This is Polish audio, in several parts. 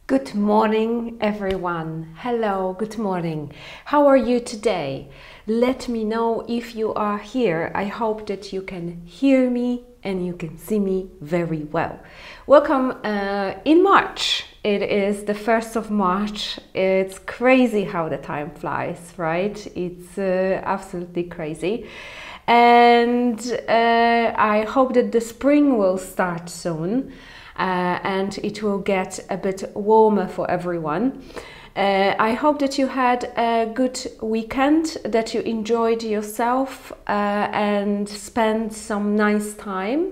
Good morning, everyone. Hello, good morning. How are you today? Let me know if you are here. I hope that you can hear me and you can see me very well. Welcome in March. It is the 1st of March. It's crazy how the time flies, right? It's absolutely crazy. And I hope that the spring will start soon. And it will get a bit warmer for everyone. I hope that you had a good weekend, that you enjoyed yourself and spent some nice time.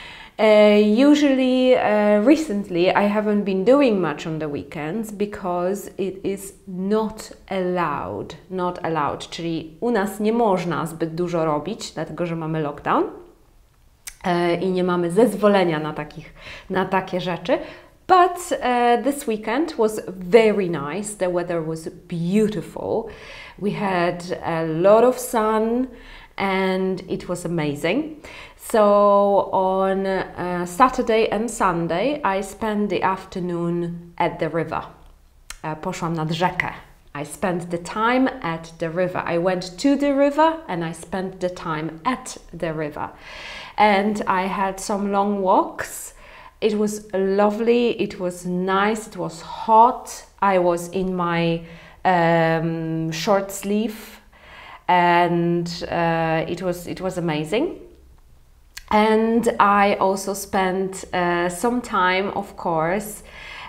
Recently I haven't been doing much on the weekends because it is not allowed, czyli u nas nie można zbyt dużo robić, dlatego że mamy lockdown. I nie mamy zezwolenia na takie rzeczy. But this weekend was very nice. The weather was beautiful. We had a lot of sun and it was amazing. So on Saturday and Sunday I spent the afternoon at the river. Poszłam nad rzekę. I spent the time at the river. I went to the river and I spent the time at the river. And I had some long walks. It was lovely, it was nice, it was hot. I was in my short sleeve and it was amazing. And I also spent some time, of course,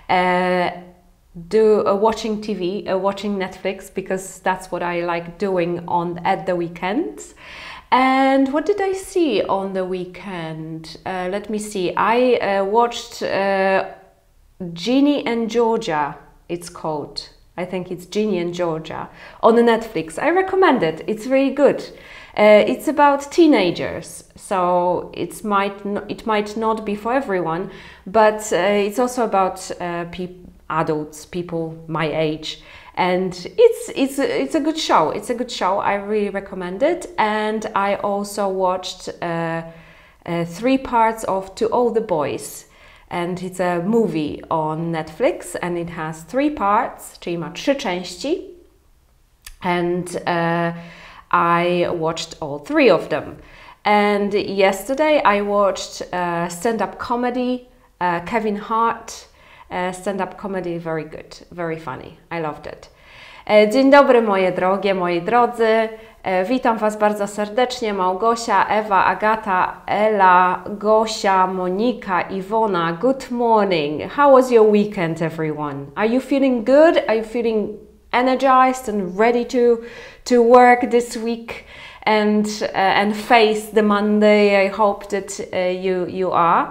watching TV, watching Netflix, because that's what I like doing at the weekends. And what did I see on the weekend? Let me see. I watched Ginny and Georgia, it's called. I think it's Ginny and Georgia on Netflix. I recommend it. It's really good. It's about teenagers, so it might not be for everyone, but it's also about adults, people my age. And it's a good show. It's a good show. I really recommend it. And I also watched 3 parts of To All the Boys. And it's a movie on Netflix and it has 3 parts, czyli ma 3 części. And I watched all 3 of them. And yesterday I watched stand-up comedy, Kevin Hart. Stand-up comedy, very good, very funny. I loved it. Dzień dobry moje drogie, moi drodzy. Witam Was bardzo serdecznie. Małgosia, Ewa, Agata, Ela, Gosia, Monika, Iwona. Good morning. How was your weekend, everyone? Are you feeling good? Are you feeling energized and ready to work this week and face the Monday? I hope that you are.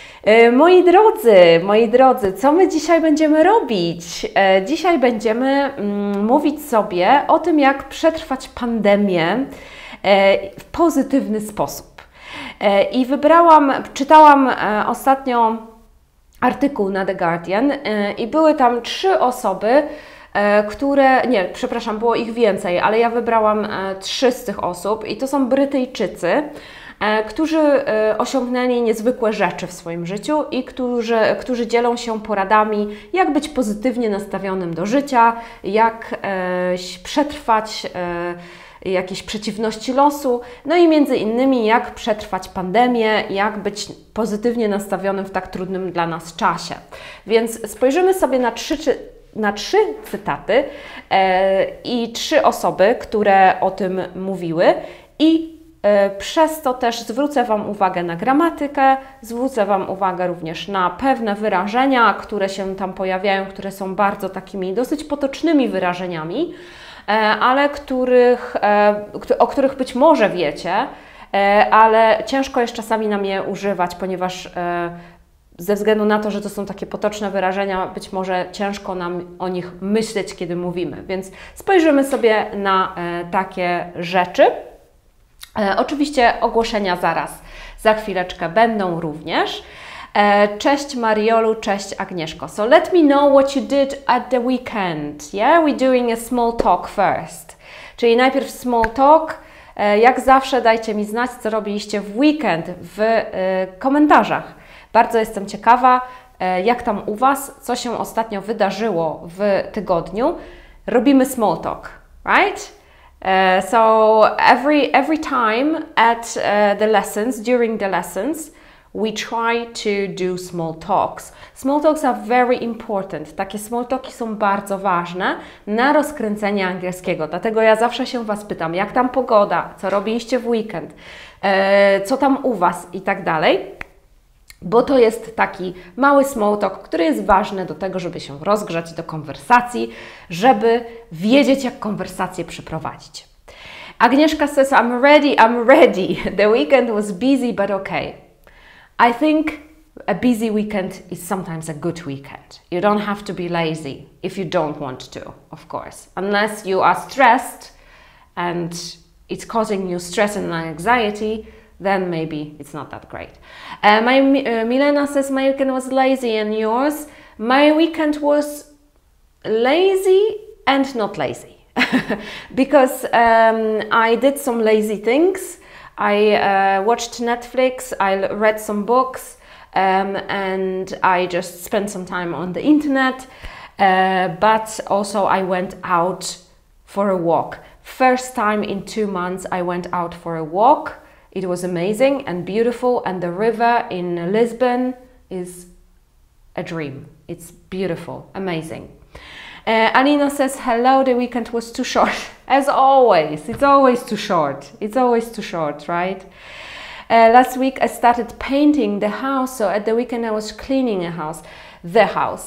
Moi drodzy, co my dzisiaj będziemy robić? Dzisiaj będziemy mówić sobie o tym, jak przetrwać pandemię w pozytywny sposób. I czytałam ostatnio artykuł na The Guardian i były tam 3 osoby, było ich więcej, ale ja wybrałam 3 z tych osób i to są Brytyjczycy, którzy osiągnęli niezwykłe rzeczy w swoim życiu i którzy dzielą się poradami, jak być pozytywnie nastawionym do życia, jak przetrwać jakieś przeciwności losu, no i między innymi jak przetrwać pandemię, jak być pozytywnie nastawionym w tak trudnym dla nas czasie. Więc spojrzymy sobie na 3 cytaty i 3 osoby, które o tym mówiły i przez to też zwrócę Wam uwagę na gramatykę, zwrócę Wam uwagę również na pewne wyrażenia, które się tam pojawiają, które są bardzo takimi dosyć potocznymi wyrażeniami, ale o których być może wiecie, ale ciężko jest czasami nam je używać, ponieważ ze względu na to, że to są takie potoczne wyrażenia, być może ciężko nam o nich myśleć, kiedy mówimy. Więc spojrzymy sobie na takie rzeczy. Oczywiście ogłoszenia za chwileczkę będą również. Cześć Mariolu, cześć Agnieszko. So let me know what you did at the weekend. Yeah, we're doing a small talk first. Czyli najpierw small talk. Jak zawsze dajcie mi znać, co robiliście w weekend w komentarzach. Bardzo jestem ciekawa, jak tam u Was, co się ostatnio wydarzyło w tygodniu. Robimy small talk, right? So every time at the lessons, during the lessons, we try to do small talks. Small talks are very important. Takie small talki są bardzo ważne na rozkręcenie angielskiego. Dlatego ja zawsze się Was pytam, jak tam pogoda, co robiliście w weekend, co tam u Was i tak dalej. Bo to jest taki mały small talk, który jest ważny do tego, żeby się rozgrzać do konwersacji, żeby wiedzieć, jak konwersację przeprowadzić. Agnieszka says, I'm ready. The weekend was busy, but okay. I think a busy weekend is sometimes a good weekend. You don't have to be lazy if you don't want to, of course. Unless you are stressed and it's causing you stress and anxiety, then maybe it's not that great. Milena says, my weekend was lazy, and yours? My weekend was lazy and not lazy. Because I did some lazy things. I watched Netflix, I read some books, and I just spent some time on the internet. But also I went out for a walk. First time in 2 months I went out for a walk. It was amazing and beautiful, and the river in Lisbon is a dream. It's beautiful, amazing. Alina says, hello, the weekend was too short. As always, it's always too short. It's always too short, right? Last week I started painting the house, so at the weekend I was cleaning the house.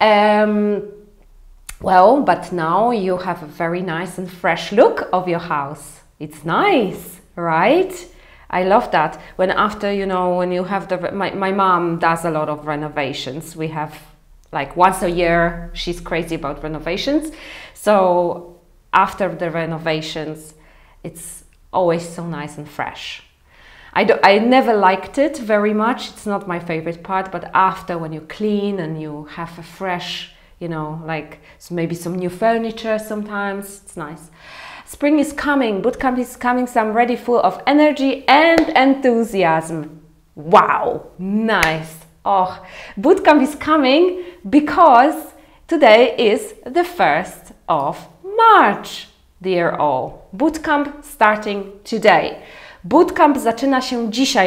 Well, but now you have a very nice and fresh look of your house. It's nice, right? I love that. When after, you know, when you have my mom does a lot of renovations. We have like once a year, she's crazy about renovations. So after the renovations, it's always so nice and fresh. I never liked it very much. It's not my favorite part, but after, when you clean and you have a fresh, you know, like maybe some new furniture sometimes, it's nice. Spring is coming, bootcamp is coming, so I'm ready, full of energy and enthusiasm. Wow, nice. Oh, bootcamp is coming because today is the 1st of March, dear all. Bootcamp starting today. Bootcamp zaczyna się dzisiaj,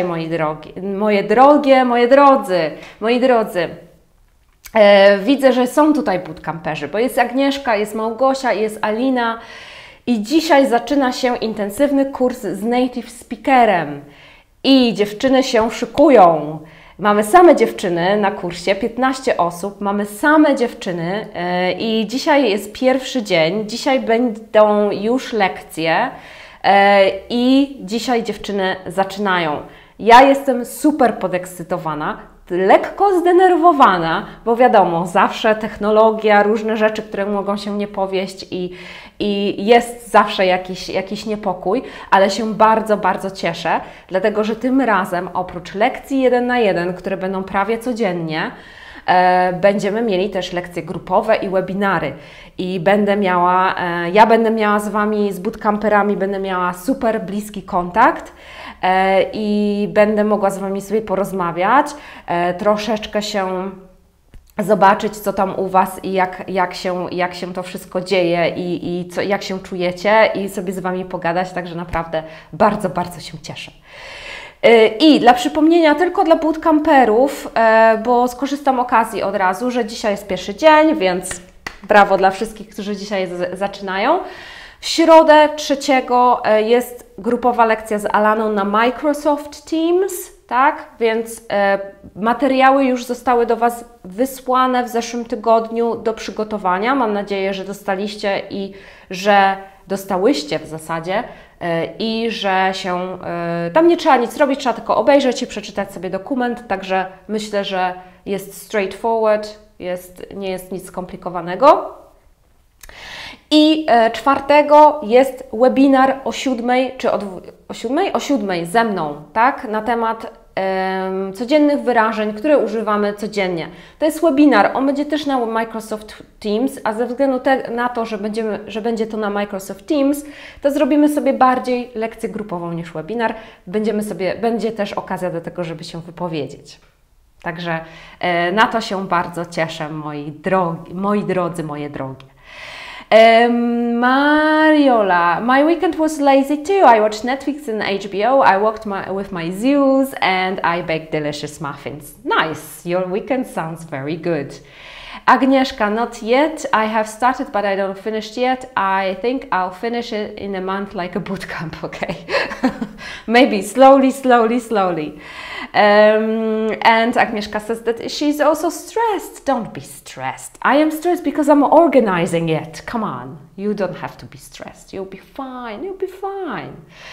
moi drodzy. Widzę, że są tutaj bootcamperzy, bo jest Agnieszka, jest Małgosia, jest Alina. I dzisiaj zaczyna się intensywny kurs z native speakerem i dziewczyny się szykują. Mamy same dziewczyny na kursie, 15 osób, mamy same dziewczyny i dzisiaj jest pierwszy dzień, dzisiaj będą już lekcje i dzisiaj dziewczyny zaczynają. Ja jestem super podekscytowana, lekko zdenerwowana, bo wiadomo, zawsze technologia, różne rzeczy, które mogą się nie powieść i jest zawsze jakiś niepokój, ale się bardzo, bardzo cieszę, dlatego że tym razem oprócz lekcji 1 na 1, które będą prawie codziennie, będziemy mieli też lekcje grupowe i webinary i ja będę miała z Wami, z bootcamperami, będę miała super bliski kontakt i będę mogła z Wami sobie porozmawiać, troszeczkę się zobaczyć, co tam u Was i jak się to wszystko dzieje i jak się czujecie i sobie z Wami pogadać, także naprawdę bardzo, bardzo się cieszę. I dla przypomnienia, tylko dla bootcamperów, bo skorzystam okazji od razu, że dzisiaj jest pierwszy dzień, więc brawo dla wszystkich, którzy dzisiaj zaczynają. W środę 3 jest grupowa lekcja z Alaną na Microsoft Teams, tak? Więc materiały już zostały do Was wysłane w zeszłym tygodniu do przygotowania. Mam nadzieję, że dostaliście i że dostałyście w zasadzie i że się tam nie trzeba nic robić, trzeba tylko obejrzeć i przeczytać sobie dokument, także myślę, że jest straightforward, nie jest nic skomplikowanego. I 4 jest webinar o 7, czy o 7 ze mną, tak? Na temat codziennych wyrażeń, które używamy codziennie. To jest webinar, on będzie też na Microsoft Teams, a ze względu na to, że będzie to na Microsoft Teams, to zrobimy sobie bardziej lekcję grupową niż webinar. Będzie też okazja do tego, żeby się wypowiedzieć. Także na to się bardzo cieszę, moi drodzy, moje drogie. Mariola, my weekend was lazy too. I watched Netflix and HBO. I walked with my zoos and I baked delicious muffins. Nice. Your weekend sounds very good. Agnieszka, not yet. I have started, but I don't finish yet. I think I'll finish it in a month like a bootcamp, okay? Maybe slowly. And Agnieszka says that she's also stressed. Don't be stressed. I am stressed because I'm organizing it. Come on. You don't have to be stressed. You'll be fine. You'll be fine.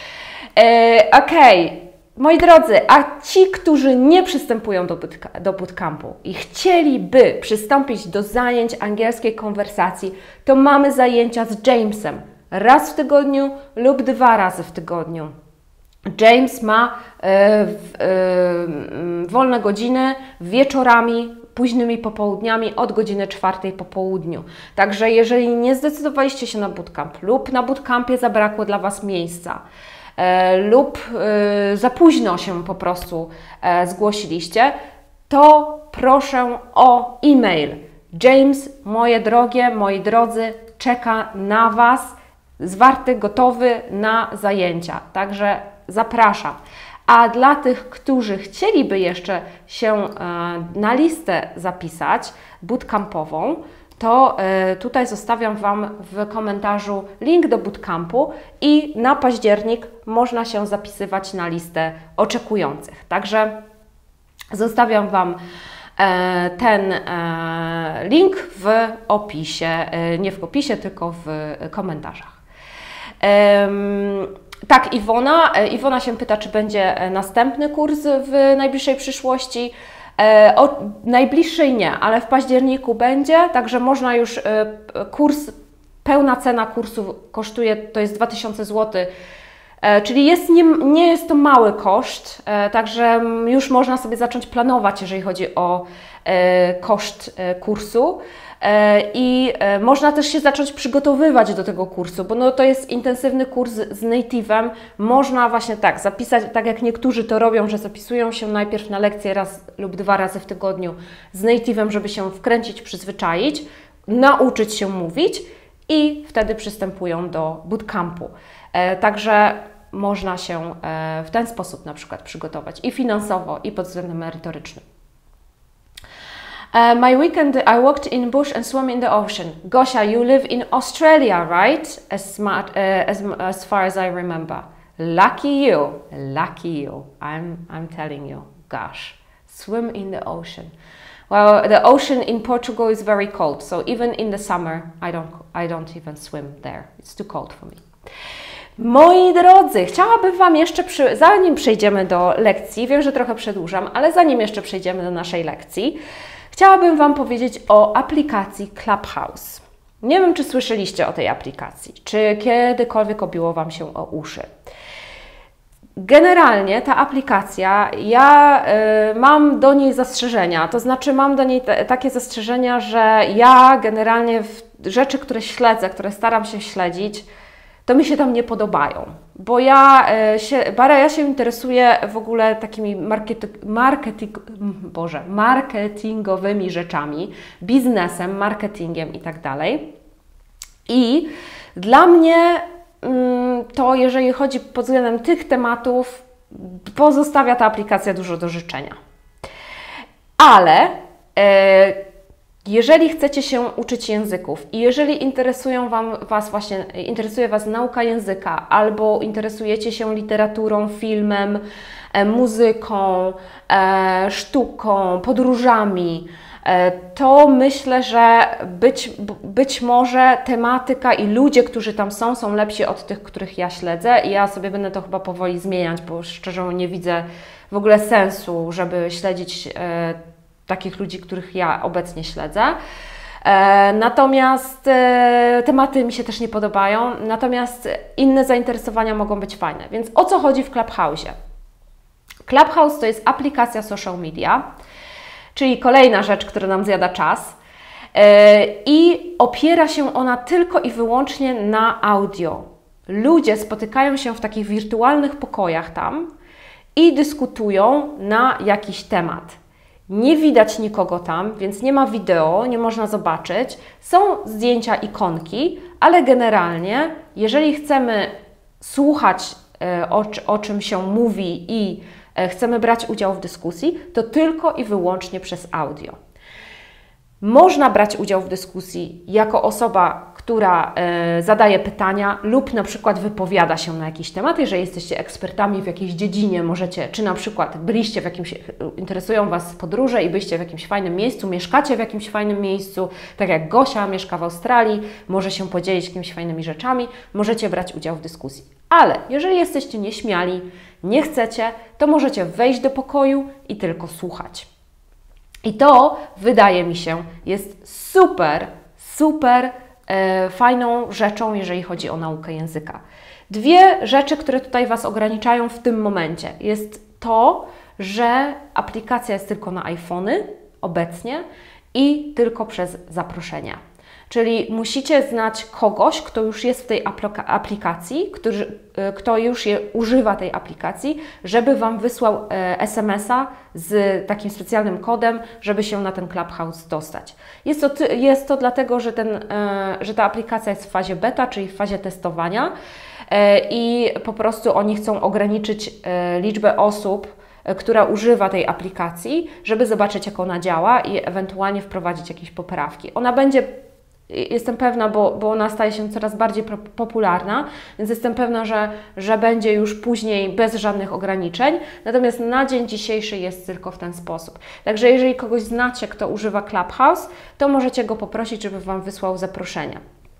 Okay. Moi drodzy, a ci, którzy nie przystępują do bootcampu i chcieliby przystąpić do zajęć angielskiej konwersacji, to mamy zajęcia z Jamesem raz w tygodniu lub 2 razy w tygodniu. James ma wolne godziny wieczorami, późnymi popołudniami od godziny 4 po południu. Także jeżeli nie zdecydowaliście się na bootcamp lub na bootcampie zabrakło dla Was miejsca, lub za późno się po prostu zgłosiliście, to proszę o e-mail. James, moje drogie, moi drodzy, czeka na Was, zwarty, gotowy na zajęcia. Także zapraszam. A dla tych, którzy chcieliby jeszcze się na listę zapisać bootcampową, to tutaj zostawiam Wam w komentarzu link do bootcampu i na październik można się zapisywać na listę oczekujących. Także zostawiam Wam ten link w opisie, nie w opisie, tylko w komentarzach. Tak, Iwona się pyta, czy będzie następny kurs w najbliższej przyszłości. Najbliższej nie, ale w październiku będzie, także można już kurs, pełna cena kursu kosztuje, to jest 2000 zł, czyli nie jest to mały koszt, także już można sobie zacząć planować, jeżeli chodzi o koszt kursu. I można też się zacząć przygotowywać do tego kursu, bo no to jest intensywny kurs z native'em. Można właśnie tak zapisać, tak jak niektórzy to robią, że zapisują się najpierw na lekcję raz lub 2 razy w tygodniu z native'em, żeby się wkręcić, przyzwyczaić, nauczyć się mówić i wtedy przystępują do bootcampu. Także można się w ten sposób na przykład przygotować i finansowo, i pod względem merytorycznym. My weekend I walked in bush and swam in the ocean. Gosia, you live in Australia, right? As far as I remember. Lucky you, lucky you. I'm telling you, gosh, swim in the ocean. Well, the ocean in Portugal is very cold, so even in the summer I don't even swim there. It's too cold for me. Moi drodzy, chciałabym Wam jeszcze, zanim przejdziemy do lekcji, wiem, że trochę przedłużam, ale zanim jeszcze przejdziemy do naszej lekcji, chciałabym Wam powiedzieć o aplikacji Clubhouse. Nie wiem, czy słyszeliście o tej aplikacji, czy kiedykolwiek obiło Wam się o uszy. Generalnie ta aplikacja, ja mam do niej zastrzeżenia, to znaczy mam do niej takie zastrzeżenia, że ja generalnie rzeczy, które śledzę, które staram się śledzić, to mi się tam nie podobają, bo ja się interesuję w ogóle takimi marketingowymi rzeczami, biznesem, marketingiem i tak dalej. I dla mnie to, jeżeli chodzi pod względem tych tematów, pozostawia ta aplikacja dużo do życzenia. Ale jeżeli chcecie się uczyć języków i jeżeli interesuje Was nauka języka, albo interesujecie się literaturą, filmem, muzyką, sztuką, podróżami, to myślę, że być może tematyka i ludzie, którzy tam są lepsi od tych, których ja śledzę i ja sobie będę to chyba powoli zmieniać, bo szczerze nie widzę w ogóle sensu, żeby śledzić takich ludzi, których ja obecnie śledzę. Natomiast tematy mi się też nie podobają, natomiast inne zainteresowania mogą być fajne. Więc o co chodzi w Clubhouse'ie? Clubhouse to jest aplikacja social media, czyli kolejna rzecz, która nam zjada czas i opiera się ona tylko i wyłącznie na audio. Ludzie spotykają się w takich wirtualnych pokojach tam i dyskutują na jakiś temat. Nie widać nikogo tam, więc nie ma wideo, nie można zobaczyć. Są zdjęcia, ikonki, ale generalnie, jeżeli chcemy słuchać, o czym się mówi i chcemy brać udział w dyskusji, to tylko i wyłącznie przez audio. Można brać udział w dyskusji jako osoba, która zadaje pytania lub na przykład wypowiada się na jakiś temat. Jeżeli jesteście ekspertami w jakiejś dziedzinie, możecie, czy na przykład byliście w jakimś, interesują Was podróże i byliście w jakimś fajnym miejscu, mieszkacie w jakimś fajnym miejscu, tak jak Gosia mieszka w Australii, może się podzielić jakimiś fajnymi rzeczami, możecie brać udział w dyskusji. Ale jeżeli jesteście nieśmiali, nie chcecie, to możecie wejść do pokoju i tylko słuchać. I to, wydaje mi się, jest super fajną rzeczą, jeżeli chodzi o naukę języka. Dwie rzeczy, które tutaj Was ograniczają w tym momencie, jest to, że aplikacja jest tylko na iPhony obecnie i tylko przez zaproszenia. Czyli musicie znać kogoś, kto już jest w tej aplikacji, kto już używa tej aplikacji, żeby Wam wysłał SMS-a z takim specjalnym kodem, żeby się na ten Clubhouse dostać. Jest to dlatego, że ta aplikacja jest w fazie beta, czyli w fazie testowania i po prostu oni chcą ograniczyć liczbę osób, która używa tej aplikacji, żeby zobaczyć, jak ona działa i ewentualnie wprowadzić jakieś poprawki. Ona będzie, jestem pewna, bo ona staje się coraz bardziej popularna, więc jestem pewna, że będzie już później bez żadnych ograniczeń, natomiast na dzień dzisiejszy jest tylko w ten sposób. Także jeżeli kogoś znacie, kto używa Clubhouse, to możecie go poprosić, żeby Wam wysłał zaproszenia.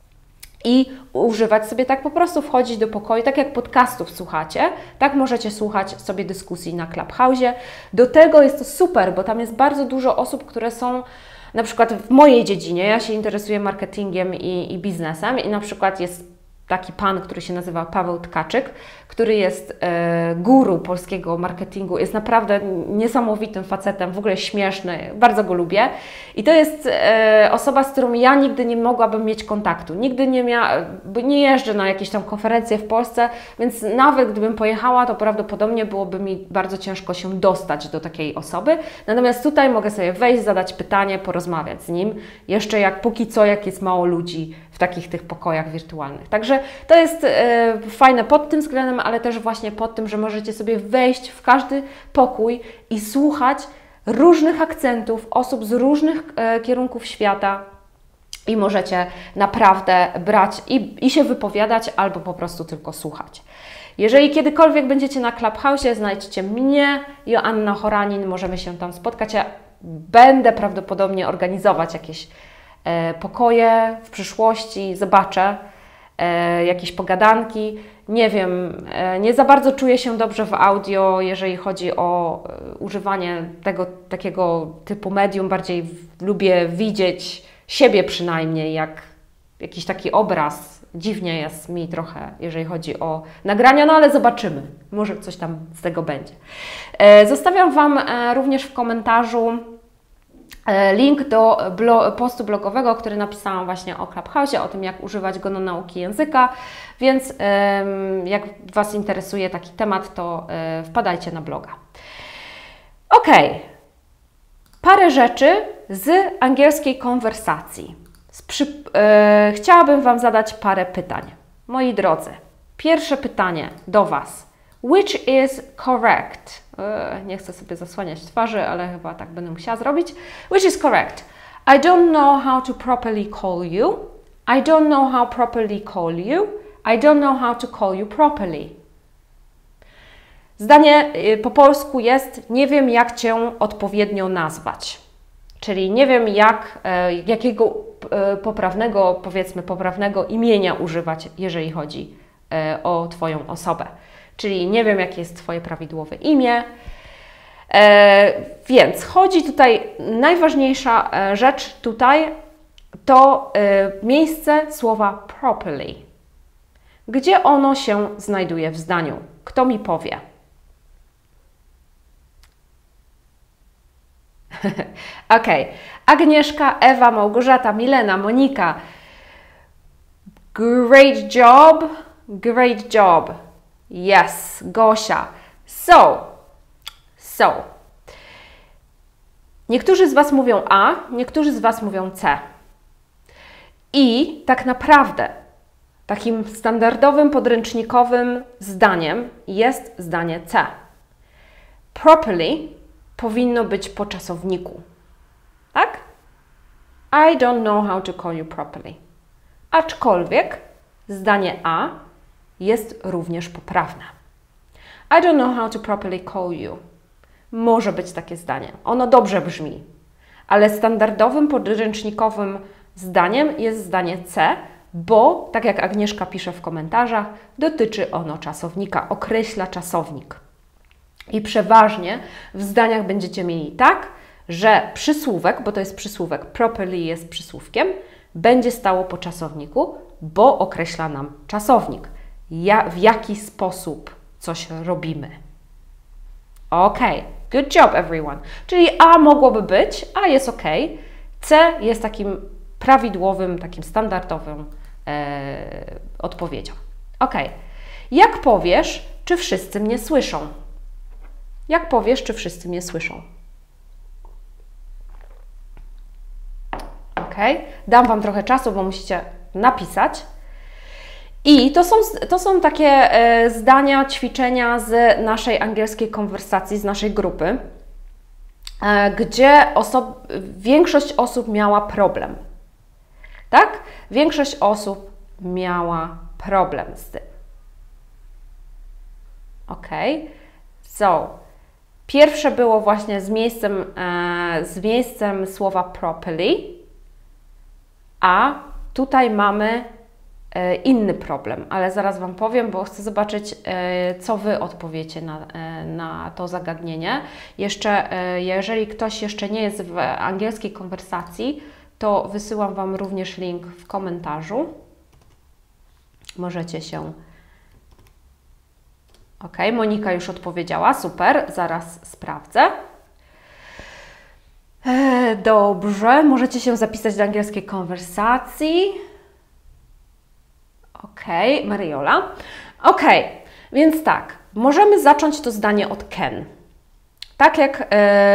I używać sobie tak po prostu, wchodzić do pokoju, tak jak podcastów słuchacie, tak możecie słuchać sobie dyskusji na Clubhouse'ie. Do tego jest to super, bo tam jest bardzo dużo osób, które są na przykład w mojej dziedzinie, ja się interesuję marketingiem i biznesem i na przykład jest taki pan, który się nazywa Paweł Tkaczyk, który jest guru polskiego marketingu, jest naprawdę niesamowitym facetem, w ogóle śmieszny, bardzo go lubię. I to jest osoba, z którą ja nigdy nie mogłabym mieć kontaktu. Nigdy nie jeżdżę na jakieś tam konferencje w Polsce, więc nawet gdybym pojechała, to prawdopodobnie byłoby mi bardzo ciężko się dostać do takiej osoby. Natomiast tutaj mogę sobie wejść, zadać pytanie, porozmawiać z nim. Jeszcze póki co, jak jest mało ludzi w takich tych pokojach wirtualnych. Także to jest fajne pod tym względem, ale też właśnie pod tym, że możecie sobie wejść w każdy pokój i słuchać różnych akcentów, osób z różnych kierunków świata i możecie naprawdę brać i się wypowiadać albo po prostu tylko słuchać. Jeżeli kiedykolwiek będziecie na Clubhouse'ie, znajdźcie mnie, Joanna Horanin, możemy się tam spotkać. Ja będę prawdopodobnie organizować jakieś pokoje w przyszłości, zobaczę, jakieś pogadanki. Nie wiem, nie za bardzo czuję się dobrze w audio, jeżeli chodzi o używanie tego takiego typu medium. Bardziej lubię widzieć siebie przynajmniej, jak jakiś taki obraz. Dziwnie jest mi trochę, jeżeli chodzi o nagrania, no ale zobaczymy. Może coś tam z tego będzie. Zostawiam Wam również w komentarzu link do postu blogowego, który napisałam właśnie o Clubhouse'ie, o tym, jak używać go do nauki języka, więc jak Was interesuje taki temat, to wpadajcie na bloga. Ok, parę rzeczy z angielskiej konwersacji. Chciałabym Wam zadać parę pytań. Moi drodzy, pierwsze pytanie do Was. Which is correct? Nie chcę sobie zasłaniać twarzy, ale chyba tak będę musiała zrobić. Which is correct? I don't know how to properly call you. I don't know how properly call you. I don't know how to call you properly. Zdanie po polsku jest: nie wiem, jak Cię odpowiednio nazwać. Czyli nie wiem, jakiego poprawnego, powiedzmy, poprawnego imienia używać, jeżeli chodzi o Twoją osobę. Czyli nie wiem, jakie jest Twoje prawidłowe imię. Więc chodzi tutaj, najważniejsza rzecz tutaj to miejsce słowa properly. Gdzie ono się znajduje w zdaniu? Kto mi powie? Ok. Agnieszka, Ewa, Małgorzata, Milena, Monika. Great job. Great job. Yes, Gosia. So. Niektórzy z Was mówią A, niektórzy z Was mówią C. I tak naprawdę takim standardowym, podręcznikowym zdaniem jest zdanie C. Properly powinno być po czasowniku. Tak? I don't know how to call you properly. Aczkolwiek zdanie A jest również poprawne. I don't know how to properly call you. Może być takie zdanie. Ono dobrze brzmi. Ale standardowym, podręcznikowym zdaniem jest zdanie C, bo, tak jak Agnieszka pisze w komentarzach, dotyczy ono czasownika, określa czasownik. I przeważnie w zdaniach będziecie mieli tak, że przysłówek, bo to jest przysłówek, properly jest przysłówkiem, będzie stało po czasowniku, bo określa nam czasownik. W jaki sposób coś robimy. Ok, good job everyone. Czyli A mogłoby być, A jest ok, C jest takim prawidłowym, takim standardowym odpowiedzią. Ok, jak powiesz, czy wszyscy mnie słyszą? Jak powiesz, czy wszyscy mnie słyszą? Ok, dam Wam trochę czasu, bo musicie napisać. I to są takie zdania, ćwiczenia z naszej angielskiej konwersacji, z naszej grupy, gdzie większość osób miała problem. Tak? Większość osób miała problem z tym. Ok. So, pierwsze było właśnie z miejscem słowa properly, a tutaj mamy inny problem, ale zaraz Wam powiem, bo chcę zobaczyć, co Wy odpowiecie na to zagadnienie. Jeszcze, jeżeli ktoś jeszcze nie jest w angielskiej konwersacji, to wysyłam Wam również link w komentarzu. Możecie się... Ok, Monika już odpowiedziała, super, zaraz sprawdzę. Dobrze, możecie się zapisać do angielskiej konwersacji. Ok, Mariola. Ok, więc tak, możemy zacząć to zdanie od can. Tak jak...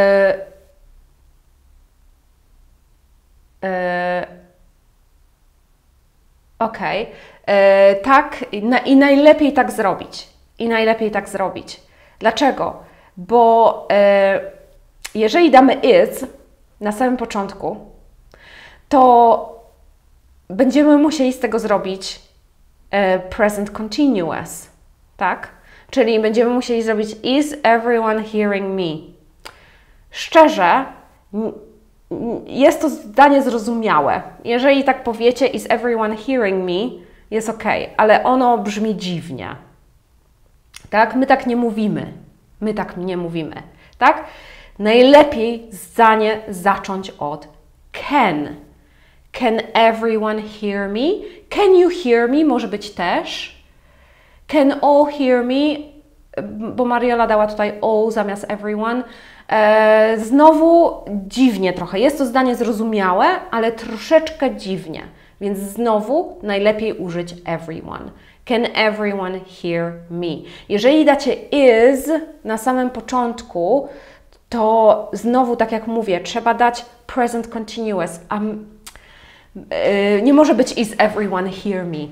ok, tak i najlepiej tak zrobić. I najlepiej tak zrobić. Dlaczego? Bo jeżeli damy is na samym początku, to będziemy musieli z tego zrobić present continuous, tak? Czyli będziemy musieli zrobić is everyone hearing me? Szczerze, jest to zdanie zrozumiałe. Jeżeli tak powiecie is everyone hearing me, jest ok, ale ono brzmi dziwnie. Tak? My tak nie mówimy. My tak nie mówimy. Tak? Najlepiej zdanie zacząć od can. Can everyone hear me? Can you hear me? Może być też. Can all hear me? Bo Mariola dała tutaj all zamiast everyone. Znowu dziwnie trochę. Jest to zdanie zrozumiałe, ale troszeczkę dziwnie. Więc znowu najlepiej użyć everyone. Can everyone hear me? Jeżeli dacie is na samym początku, to znowu, tak jak mówię, trzeba dać present continuous. Nie może być is everyone hear me.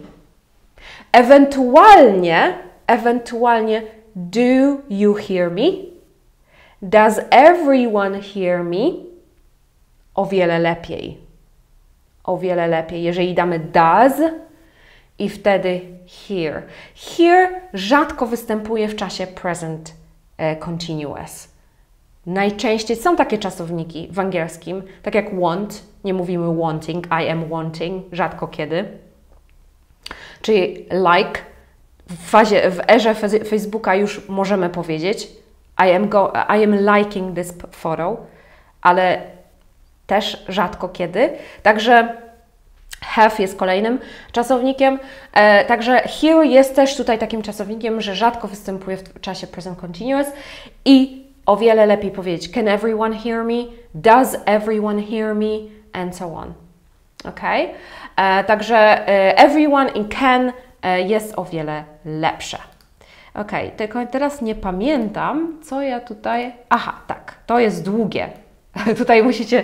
Ewentualnie do you hear me? Does everyone hear me? O wiele lepiej. O wiele lepiej. Jeżeli damy does i wtedy hear. Hear rzadko występuje w czasie present continuous. Najczęściej są takie czasowniki w angielskim, tak jak want, nie mówimy wanting, I am wanting, rzadko kiedy. Czyli like, w erze Facebooka już możemy powiedzieć I am liking this photo, ale też rzadko kiedy. Także have jest kolejnym czasownikiem. Także here jest też tutaj takim czasownikiem, że rzadko występuje w czasie present continuous i o wiele lepiej powiedzieć can everyone hear me, does everyone hear me and so on. Ok? Także everyone in can jest o wiele lepsze. Ok, tylko teraz nie pamiętam, co ja tutaj... Aha, tak, to jest długie. Tutaj musicie...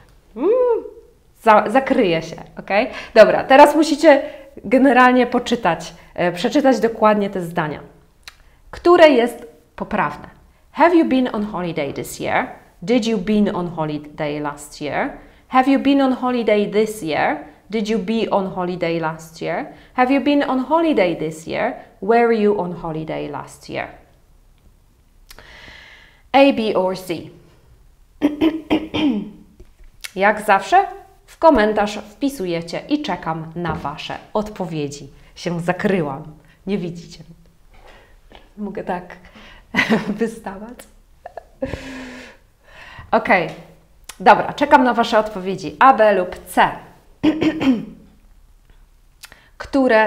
zakryje się, ok? Dobra, teraz musicie generalnie przeczytać dokładnie te zdania. Które jest poprawne? Have you been on holiday this year? Did you been on holiday last year? Have you been on holiday this year? Did you be on holiday last year? Have you been on holiday this year? Were you on holiday last year? A, B or C. Jak zawsze w komentarz wpisujecie i czekam na Wasze odpowiedzi. Się zakryłam. Nie widzicie. Mogę tak wystawać. Ok. Dobra, czekam na Wasze odpowiedzi. A, B lub C. Które...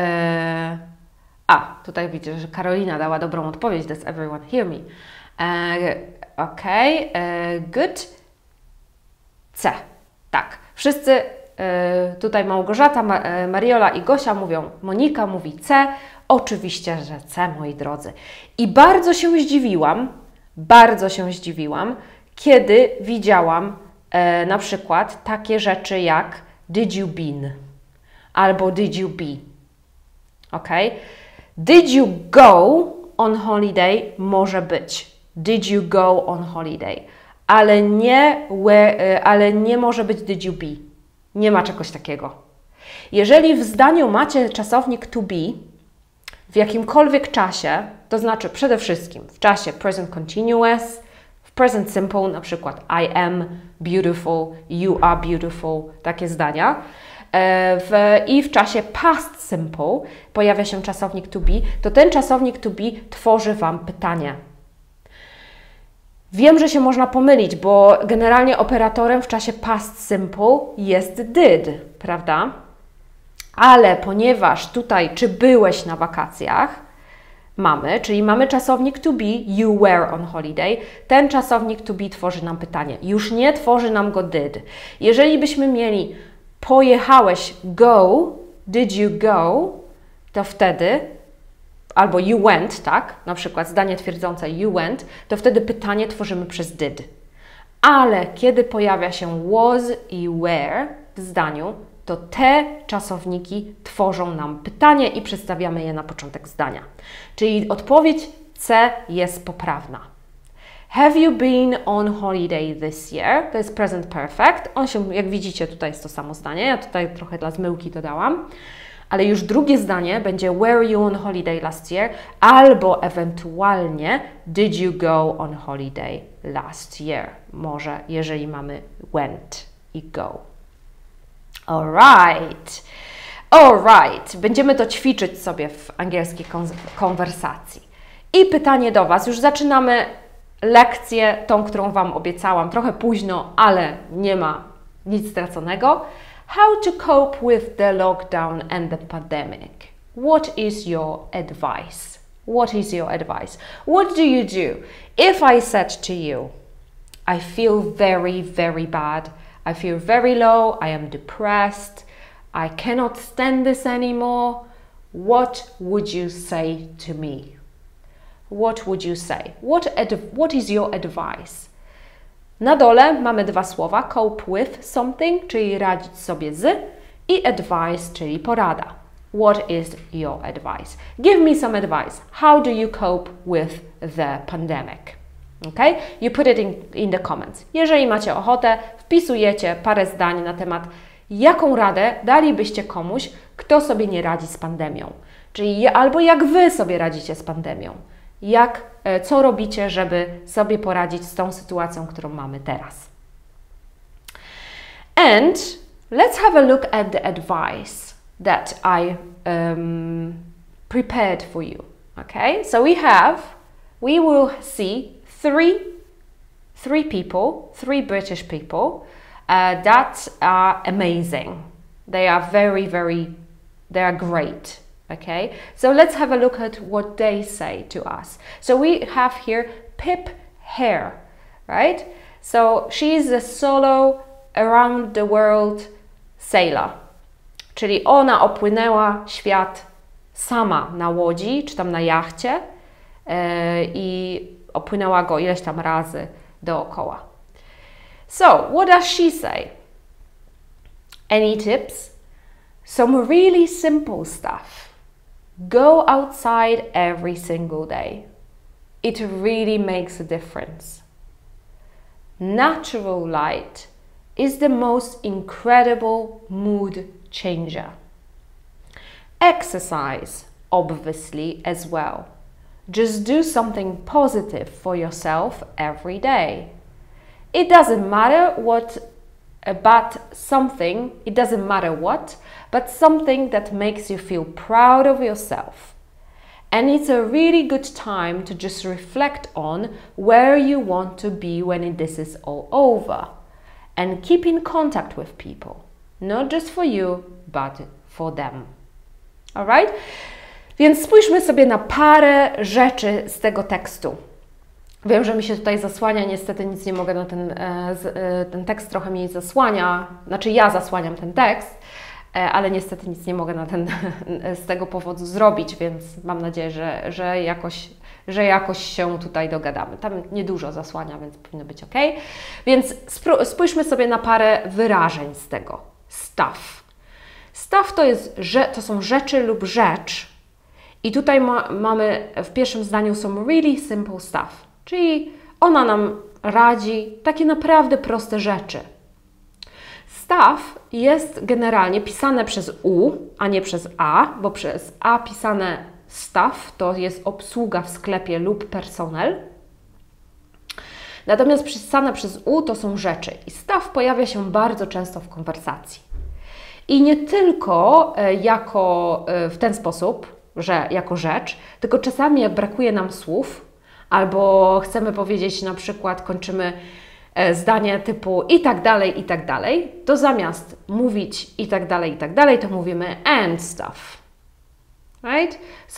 tutaj widzę, że Karolina dała dobrą odpowiedź. Does everyone hear me? Ok. Good. C. Tak. Wszyscy, tutaj Małgorzata, Mariola i Gosia mówią, Monika mówi C. Oczywiście, że C, moi drodzy. I bardzo się zdziwiłam, kiedy widziałam na przykład takie rzeczy jak did you been albo did you be. Ok? Did you go on holiday może być. Did you go on holiday. Ale nie może być did you be. Nie ma czegoś takiego. Jeżeli w zdaniu macie czasownik to be w jakimkolwiek czasie, to znaczy przede wszystkim w czasie present continuous, w present simple na przykład I am beautiful, you are beautiful, takie zdania. I w czasie past simple pojawia się czasownik to be, to ten czasownik to be tworzy Wam pytanie. Wiem, że się można pomylić, bo generalnie operatorem w czasie past simple jest did, prawda? Ale ponieważ tutaj, czy byłeś na wakacjach, czyli mamy czasownik to be, you were on holiday, ten czasownik to be tworzy nam pytanie. Już nie tworzy nam go did. Jeżeli byśmy mieli pojechałeś, go, did you go, to wtedy, albo you went, tak? Na przykład zdanie twierdzące you went, to wtedy pytanie tworzymy przez did. Ale kiedy pojawia się was i were w zdaniu, to te czasowniki tworzą nam pytanie i przedstawiamy je na początek zdania. Czyli odpowiedź C jest poprawna. Have you been on holiday this year? To jest present perfect. Jak widzicie, tutaj jest to samo zdanie. Ja tutaj trochę dla zmyłki dodałam. Ale już drugie zdanie będzie were you on holiday last year? Albo ewentualnie did you go on holiday last year? Może, jeżeli mamy went i go. Alright. Będziemy to ćwiczyć sobie w angielskiej konwersacji. I pytanie do Was. Już zaczynamy lekcję, tą, którą Wam obiecałam, trochę późno, ale nie ma nic straconego. How to cope with the lockdown and the pandemic? What is your advice? What is your advice? What do you do? If I said to you, I feel very, very bad. I feel very low. I am depressed. I cannot stand this anymore. What would you say to me? What would you say? What is your advice? Na dole mamy dwa słowa, cope with something, czyli radzić sobie z, i advice, czyli porada. What is your advice? Give me some advice. How do you cope with the pandemic? Okay? You put it in the comments. Jeżeli macie ochotę, wpisujecie parę zdań na temat, jaką radę dalibyście komuś, kto sobie nie radzi z pandemią. Czyli albo jak Wy sobie radzicie z pandemią. Co robicie, żeby sobie poradzić z tą sytuacją, którą mamy teraz. And let's have a look at the advice that I prepared for you. Okay, so we will see three people, three British people that are amazing. They are they are great. Okay, so let's have a look at what they say to us. So we have here Pip Hare, right? So she's a solo around the world sailor. Czyli ona opłynęła świat sama na łodzi, czy tam na jachcie i opłynęła go ileś tam razy dookoła. So, what does she say? Any tips? Some really simple stuff. Go outside every single day. It really makes a difference. Natural light is the most incredible mood changer. Exercise, obviously, as well. Just do something positive for yourself every day. It doesn't matter what, but something that makes you feel proud of yourself. And it's a really good time to just reflect on where you want to be when this is all over. And keep in contact with people. Not just for you, but for them. Alright? Więc spójrzmy sobie na parę rzeczy z tego tekstu. Wiem, że mi się tutaj zasłania, niestety nic nie mogę na ten tekst trochę mi zasłania, znaczy ja zasłaniam ten tekst, ale niestety nic nie mogę z tego powodu zrobić, więc mam nadzieję, że jakoś się tutaj dogadamy. Tam niedużo zasłania, więc powinno być ok. Więc spójrzmy sobie na parę wyrażeń z tego. Stuff. Stuff to są rzeczy lub rzecz. I tutaj mamy w pierwszym zdaniu są really simple stuff. Czyli ona nam radzi takie naprawdę proste rzeczy. Stuff jest generalnie pisane przez U, a nie przez A, bo przez A pisane staff to jest obsługa w sklepie lub personel. Natomiast pisane przez U to są rzeczy. I stuff pojawia się bardzo często w konwersacji. I nie tylko w ten sposób, że jako rzecz, tylko czasami jak brakuje nam słów, albo chcemy powiedzieć na przykład, kończymy zdanie typu i tak dalej, to zamiast mówić i tak dalej, to mówimy and stuff. Right? So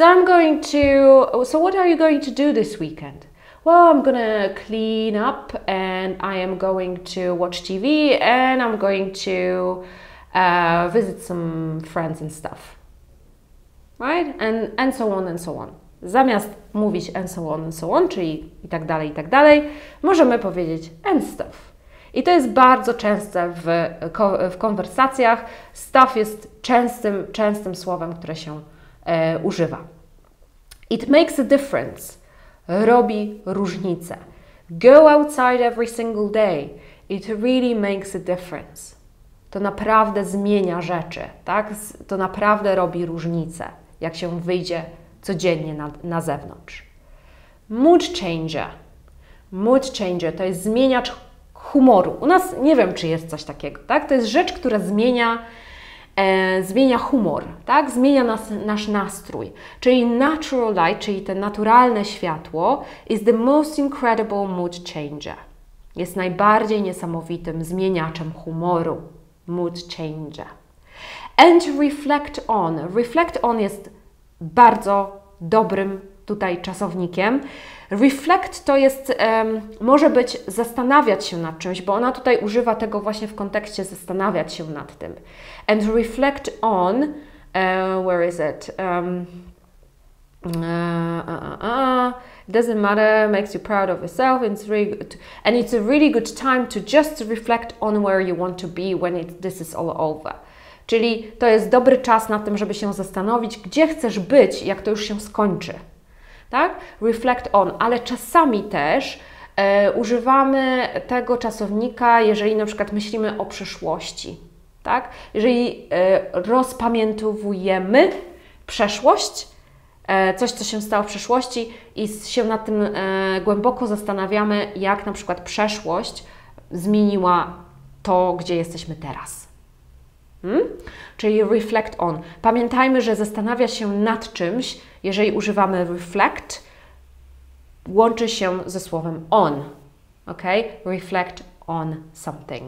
what are you going to do this weekend? Well, I'm gonna clean up and I am going to watch TV and I'm going to visit some friends and stuff. Right? And so on and so on. Zamiast mówić and so on, czyli i tak dalej, możemy powiedzieć and stuff. I to jest bardzo częste w konwersacjach. Stuff jest częstym słowem, które się używa. It makes a difference. Robi różnicę. Go outside every single day. It really makes a difference. To naprawdę zmienia rzeczy, tak? To naprawdę robi różnicę, jak się wyjdzie codziennie na zewnątrz. Mood changer. Mood changer to jest zmieniacz humoru. U nas nie wiem, czy jest coś takiego, tak? To jest rzecz, która zmienia humor, tak? Zmienia nasz nastrój. Czyli natural light, czyli te naturalne światło is the most incredible mood changer. Jest najbardziej niesamowitym zmieniaczem humoru. Mood changer. And reflect on. Reflect on jest bardzo dobrym tutaj czasownikiem. Reflect to jest, może być zastanawiać się nad czymś, bo ona tutaj używa tego właśnie w kontekście zastanawiać się nad tym. And reflect on, where is it? Doesn't matter, makes you proud of yourself, and it's a really good time to just reflect on where you want to be when this is all over. Czyli to jest dobry czas na tym, żeby się zastanowić, gdzie chcesz być, jak to już się skończy. Tak? Reflect on, ale czasami też używamy tego czasownika, jeżeli na przykład myślimy o przyszłości. Tak? Jeżeli rozpamiętowujemy przeszłość, coś, co się stało w przeszłości i się nad tym głęboko zastanawiamy, jak na przykład przeszłość zmieniła to, gdzie jesteśmy teraz. Czyli reflect on. Pamiętajmy, że zastanawia się nad czymś, jeżeli używamy reflect, łączy się ze słowem on. Ok? Reflect on something.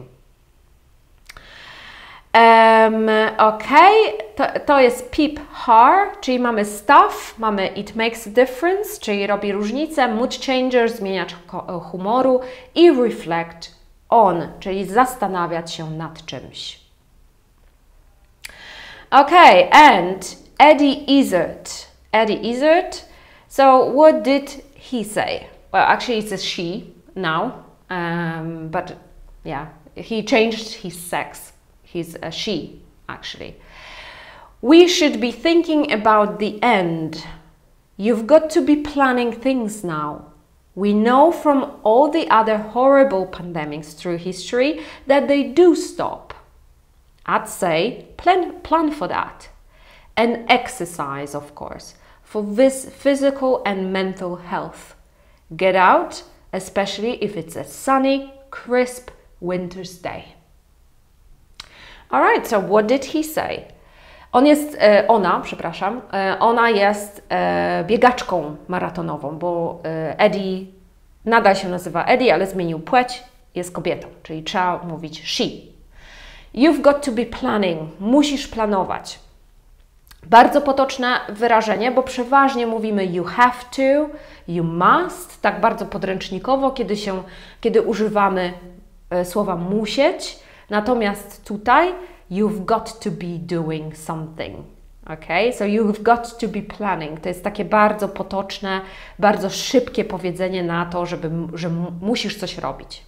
Ok, to jest peep her, czyli mamy stuff, mamy it makes a difference, czyli robi różnicę, mood changer, zmieniacz humoru i reflect on, czyli zastanawiać się nad czymś. Okay, and Eddie Izzard. Eddie Izzard. So what did he say? Well, actually it's a she now, but Yeah, he changed his sex. He's a she, actually. We should be thinking about the end. You've got to be planning things now. We know from all the other horrible pandemics through history that they do stop. I'd say plan for that. And exercise, of course, for this physical and mental health. Get out, especially if it's a sunny, crisp winter's day. All right, so what did he say? Ona jest biegaczką maratonową, bo Eddie nadal się nazywa Eddie, ale zmienił płeć, jest kobietą, czyli trzeba mówić she. You've got to be planning, musisz planować. Bardzo potoczne wyrażenie, bo przeważnie mówimy you have to, you must, tak bardzo podręcznikowo, kiedy używamy słowa musieć, natomiast tutaj you've got to be doing something. Okay? So you've got to be planning. To jest takie bardzo potoczne, bardzo szybkie powiedzenie na to, że musisz coś robić.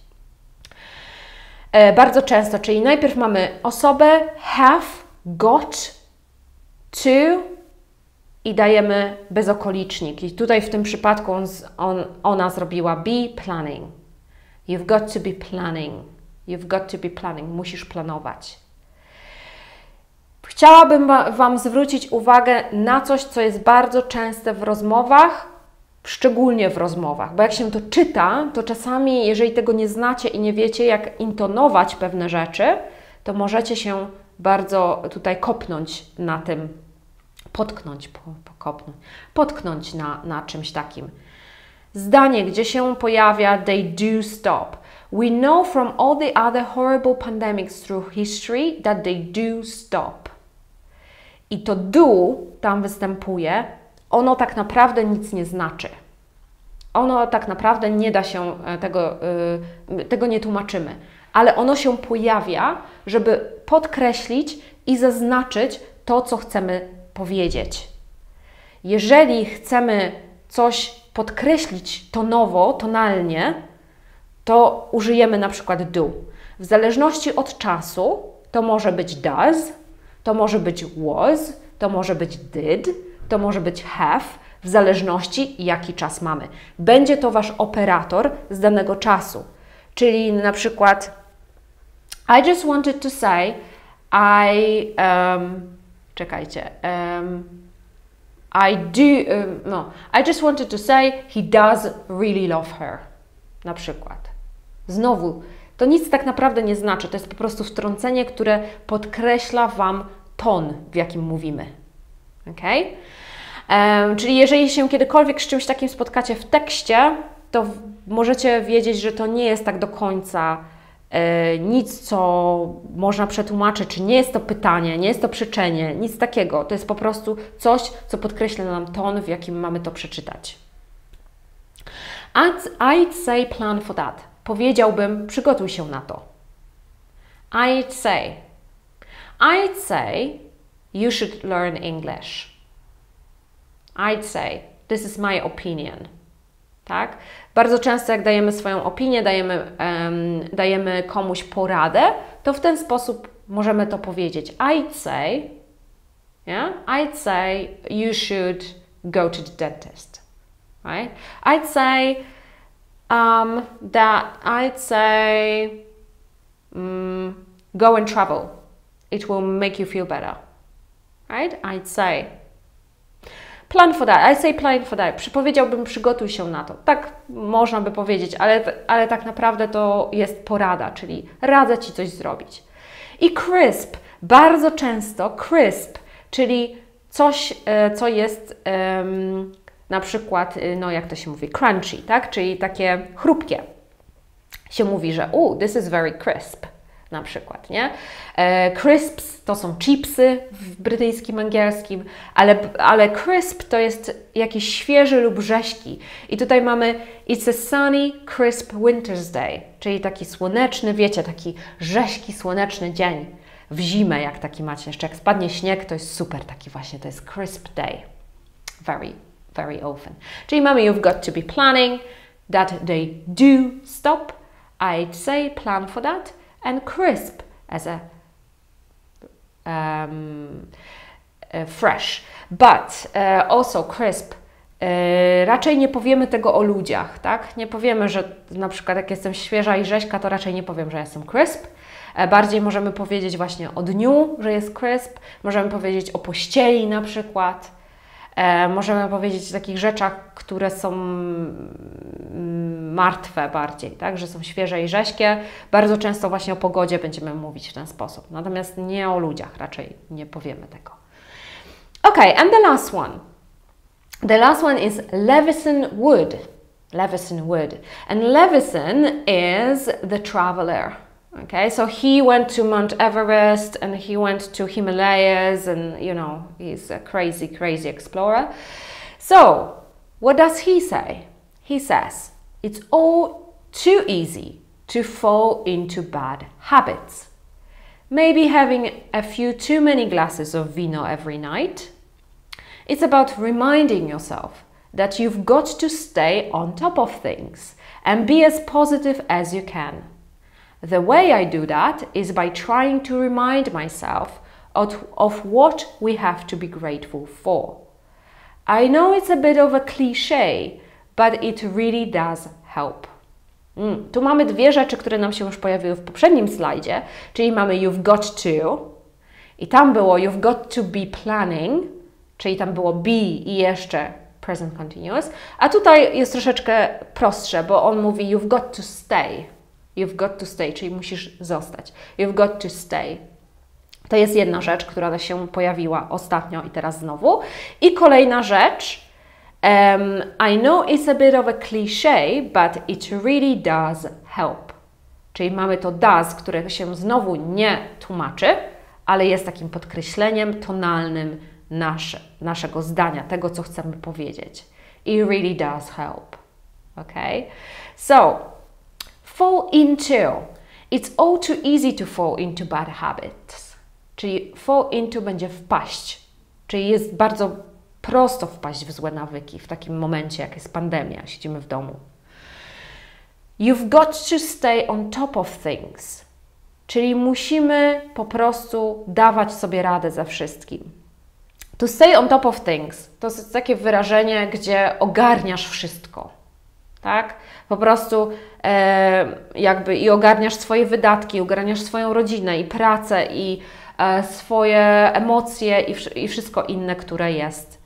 Bardzo często, czyli najpierw mamy osobę have, got, to i dajemy bezokolicznik. I tutaj w tym przypadku ona zrobiła be planning. You've got to be planning. You've got to be planning. Musisz planować. Chciałabym Wam zwrócić uwagę na coś, co jest bardzo częste w rozmowach, szczególnie w rozmowach, bo jak się to czyta, to czasami, jeżeli tego nie znacie i nie wiecie, jak intonować pewne rzeczy, to możecie się bardzo tutaj kopnąć na tym, potknąć na czymś takim. Zdanie, gdzie się pojawia they do stop. We know from all the other horrible pandemics through history that they do stop. I to do tam występuje, ono tak naprawdę nic nie znaczy. Ono tak naprawdę nie da się tego nie tłumaczymy, ale ono się pojawia, żeby podkreślić i zaznaczyć to, co chcemy powiedzieć. Jeżeli chcemy coś podkreślić tonowo, tonalnie, to użyjemy na przykład do. W zależności od czasu to może być does, to może być was, to może być did, to może być have, w zależności jaki czas mamy. Będzie to Wasz operator z danego czasu. Czyli na przykład I just wanted to say I just wanted to say he does really love her. Na przykład. Znowu, to nic tak naprawdę nie znaczy. To jest po prostu wtrącenie, które podkreśla Wam ton, w jakim mówimy. Okay? Czyli jeżeli się kiedykolwiek z czymś takim spotkacie w tekście, to możecie wiedzieć, że to nie jest tak do końca nic, co można przetłumaczyć, czy nie jest to pytanie, nie jest to przyczenie, nic takiego. To jest po prostu coś, co podkreśla nam ton, w jakim mamy to przeczytać. I'd say plan for that. Powiedziałbym, przygotuj się na to. I'd say you should learn English. I'd say, this is my opinion. Tak? Bardzo często jak dajemy swoją opinię, dajemy komuś poradę, to w ten sposób możemy to powiedzieć. I'd say you should go to the dentist. Right? I'd say go and travel. It will make you feel better. Right? I'd say. Plan for that. I say plan for that. Powiedziałbym, przygotuj się na to. Tak można by powiedzieć, ale tak naprawdę to jest porada, czyli radzę Ci coś zrobić. I crisp. Bardzo często crisp, czyli coś, co jest na przykład, no jak to się mówi, crunchy, tak? Czyli takie chrupkie. Się mówi, że this is very crisp. Na przykład, nie? Crisps to są chipsy w brytyjskim angielskim, ale crisp to jest jakiś świeży lub rzeźki. I tutaj mamy it's a sunny, crisp winter's day, czyli taki słoneczny, wiecie, taki rzeźki, słoneczny dzień w zimę, jak taki macie. Jeszcze jak spadnie śnieg, to jest super taki właśnie, to jest crisp day. Very, very often. Czyli mamy you've got to be planning that they do stop. I'd say plan for that, and crisp as a fresh. But also crisp. Raczej nie powiemy tego o ludziach, tak? Nie powiemy, że na przykład jak jestem świeża i rzeźka, to raczej nie powiem, że jestem crisp. Bardziej możemy powiedzieć właśnie o dniu, że jest crisp. Możemy powiedzieć o pościeli na przykład. Możemy powiedzieć o takich rzeczach, które są martwe bardziej, tak? Że są świeże i rześkie. Bardzo często właśnie o pogodzie będziemy mówić w ten sposób. Natomiast nie o ludziach, raczej nie powiemy tego. Okay, and the last one. The last one is Levison Wood. Levison Wood. And Levison is the traveler. Okay, so he went to Mount Everest and he went to Himalayas and, you know, he's a crazy, crazy explorer. So, what does he say? He says, it's all too easy to fall into bad habits. Maybe having a few too many glasses of vino every night. It's about reminding yourself that you've got to stay on top of things and be as positive as you can. The way I do that is by trying to remind myself of what we have to be grateful for. I know it's a bit of a cliché, but it really does help. Tu mamy dwie rzeczy, które nam się już pojawiły w poprzednim slajdzie, czyli mamy you've got to i tam było you've got to be planning, czyli tam było be i jeszcze present continuous, a tutaj jest troszeczkę prostsze, bo on mówi you've got to stay. You've got to stay, czyli musisz zostać. You've got to stay. To jest jedna rzecz, która się pojawiła ostatnio i teraz znowu. I kolejna rzecz. I know it's a bit of a cliché, but it really does help. Czyli mamy to does, które się znowu nie tłumaczy, ale jest takim podkreśleniem tonalnym naszego zdania, tego, co chcemy powiedzieć. It really does help. Okay? So, fall into. It's all too easy to fall into bad habits. Czyli fall into będzie wpaść. Czyli jest bardzo prosto wpaść w złe nawyki w takim momencie, jak jest pandemia, siedzimy w domu. You've got to stay on top of things. Czyli musimy po prostu dawać sobie radę ze wszystkim. To stay on top of things to jest takie wyrażenie, gdzie ogarniasz wszystko. Tak? Po prostu jakby i ogarniasz swoje wydatki, ogarniasz swoją rodzinę i pracę i swoje emocje i wszystko inne, które jest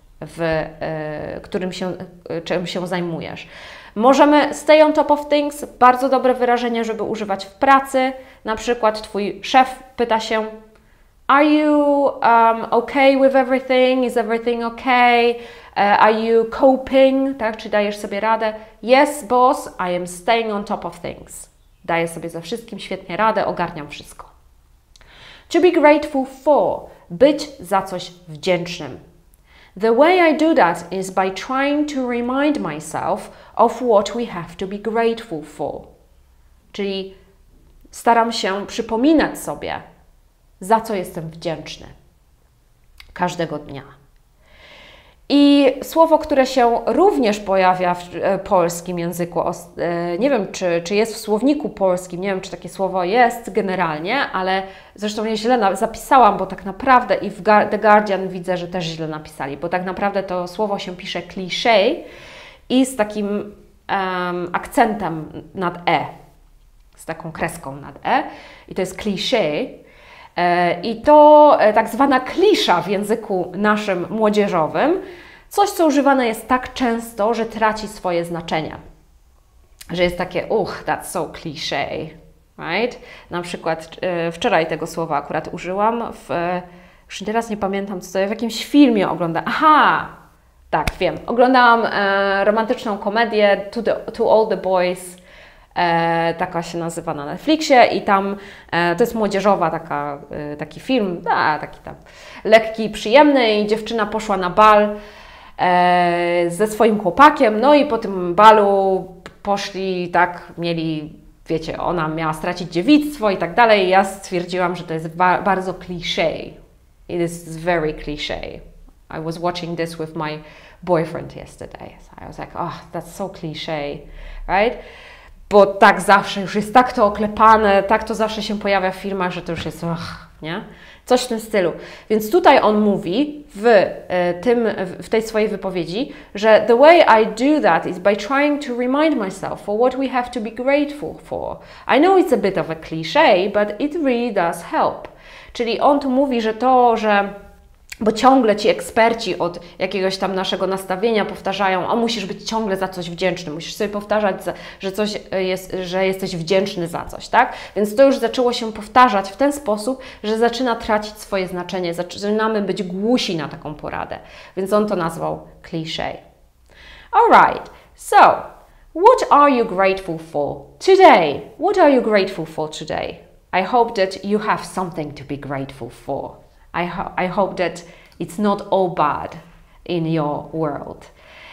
czym się zajmujesz. Możemy stay on top of things, bardzo dobre wyrażenie, żeby używać w pracy. Na przykład Twój szef pyta się Are you okay with everything? Is everything okay? Are you coping? Tak? Czy dajesz sobie radę? Yes, boss, I am staying on top of things. Daję sobie ze wszystkim świetnie radę, ogarniam wszystko. To be grateful for. Być za coś wdzięcznym. The way I do that is by trying to remind myself of what we have to be grateful for. Czyli staram się przypominać sobie, za co jestem wdzięczny każdego dnia. I słowo, które się również pojawia w polskim języku, nie wiem, czy jest w słowniku polskim, nie wiem, czy takie słowo jest generalnie, ale zresztą ja źle zapisałam, bo tak naprawdę i w The Guardian widzę, że też źle napisali, bo tak naprawdę to słowo się pisze cliché i z takim akcentem nad e, z taką kreską nad e i to jest cliché. I to tak zwana klisza w języku naszym młodzieżowym, coś, co używane jest tak często, że traci swoje znaczenie. Że jest takie, that's so cliché, right? Na przykład wczoraj tego słowa akurat użyłam, już teraz nie pamiętam, co to jest, w jakimś filmie oglądałam. Aha! Tak, wiem. Oglądałam romantyczną komedię To All the Boys, taka się nazywa na Netflixie i tam to jest młodzieżowa taki film, taki tam lekki, przyjemny i dziewczyna poszła na bal ze swoim chłopakiem, no i po tym balu poszli, tak, mieli, wiecie, ona miała stracić dziewictwo i tak dalej. Ja stwierdziłam, że to jest bardzo cliché. It is very cliché. I was watching this with my boyfriend yesterday. So I was like, that's so cliché, right? bo tak zawsze już jest tak to oklepane, tak to zawsze się pojawia w filmach, że to już jest nie? Coś w tym stylu. Więc tutaj on mówi w tej swojej wypowiedzi, że the way I do that is by trying to remind myself for what we have to be grateful for. I know it's a bit of a cliché, but it really does help. Czyli on tu mówi, że bo ciągle ci eksperci od jakiegoś tam naszego nastawienia powtarzają, a musisz być ciągle za coś wdzięczny, musisz sobie powtarzać, że jesteś wdzięczny za coś, tak? Więc to już zaczęło się powtarzać w ten sposób, że zaczyna tracić swoje znaczenie, zaczynamy być głusi na taką poradę. Więc on to nazwał cliché. Alright, so what are you grateful for today? What are you grateful for today? I hope that you have something to be grateful for. I hope that it's not all bad in your world.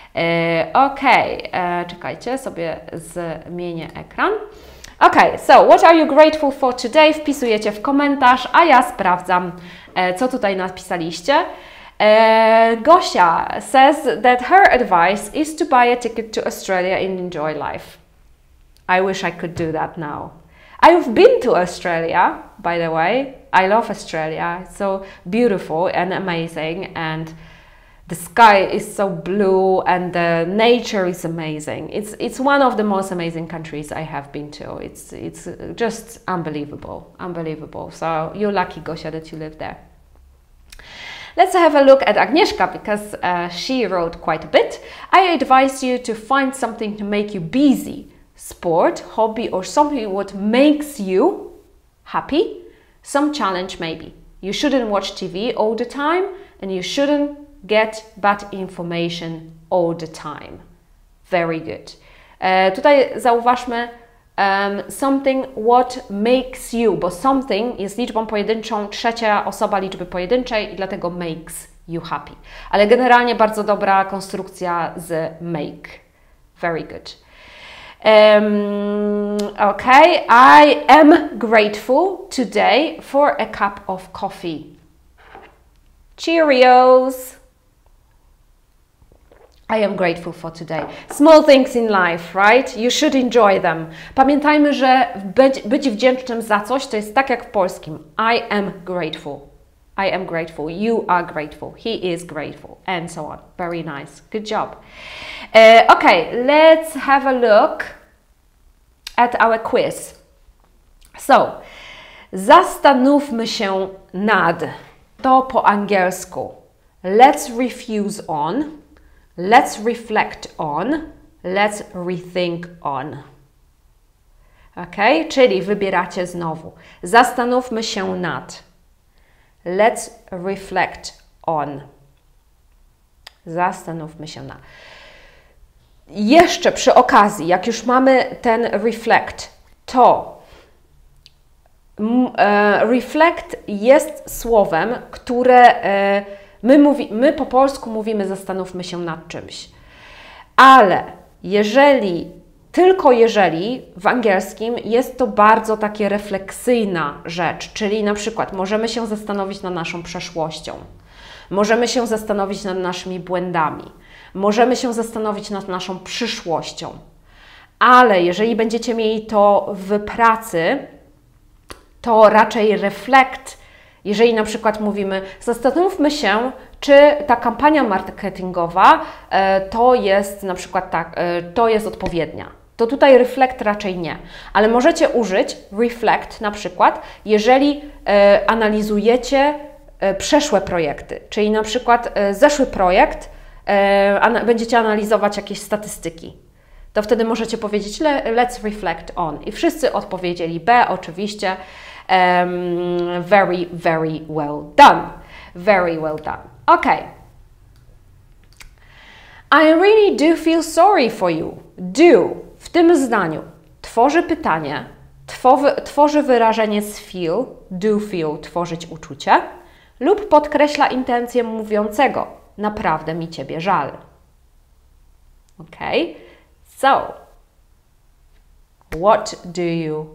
Czekajcie, sobie zmienię ekran. So what are you grateful for today? Wpisujecie w komentarz, a ja sprawdzam, co tutaj napisaliście. Gosia says that her advice is to buy a ticket to Australia and enjoy life. I wish I could do that now. I've been to Australia, by the way. I love Australia. It's so beautiful and amazing, and the sky is so blue, and the nature is amazing. It's one of the most amazing countries I have been to. It's just unbelievable. So you're lucky, Gosia, that you live there. Let's have a look at Agnieszka, because she wrote quite a bit. I advise you to find something to make you busy. Sport, hobby, or something what makes you happy. Some challenge maybe. You shouldn't watch TV all the time, and you shouldn't get bad information all the time. Very good. Tutaj zauważmy something what makes you, bo something jest liczbą pojedynczą, trzecia osoba liczby pojedynczej i dlatego makes you happy. Ale generalnie bardzo dobra konstrukcja z make. Very good. I am grateful today for a cup of coffee. Cheerios! I am grateful for today. Small things in life, right? You should enjoy them. Pamiętajmy, że być wdzięcznym za coś to jest tak jak w polskim. I am grateful. I am grateful. You are grateful. He is grateful. And so on. Very nice. Good job. Let's have a look at our quiz. So, zastanówmy się nad. To po angielsku. Let's refuse on. Let's reflect on. Let's rethink on. Czyli wybieracie znowu. Zastanówmy się nad. Let's reflect on. Zastanówmy się nad. Jeszcze przy okazji, jak już mamy ten reflect, to reflect jest słowem, które my po polsku mówimy zastanówmy się nad czymś. Ale tylko jeżeli w angielskim jest to bardzo takie refleksyjna rzecz, czyli na przykład możemy się zastanowić nad naszą przeszłością, możemy się zastanowić nad naszymi błędami, możemy się zastanowić nad naszą przyszłością, ale jeżeli będziecie mieli to w pracy, to raczej reflekt, jeżeli na przykład mówimy, zastanówmy się, czy ta kampania marketingowa to jest na przykład to jest odpowiednia. To tutaj reflekt raczej nie, ale możecie użyć reflect na przykład, jeżeli analizujecie przeszłe projekty, czyli na przykład zeszły projekt, będziecie analizować jakieś statystyki. To wtedy możecie powiedzieć let's reflect on. I wszyscy odpowiedzieli B oczywiście. Very, very well done. Very well done. Okay. I really do feel sorry for you. Do w tym zdaniu tworzy pytanie, tworzy wyrażenie z feel, do feel, tworzyć uczucie, lub podkreśla intencję mówiącego. Naprawdę mi Ciebie żal. Okay? So, what do you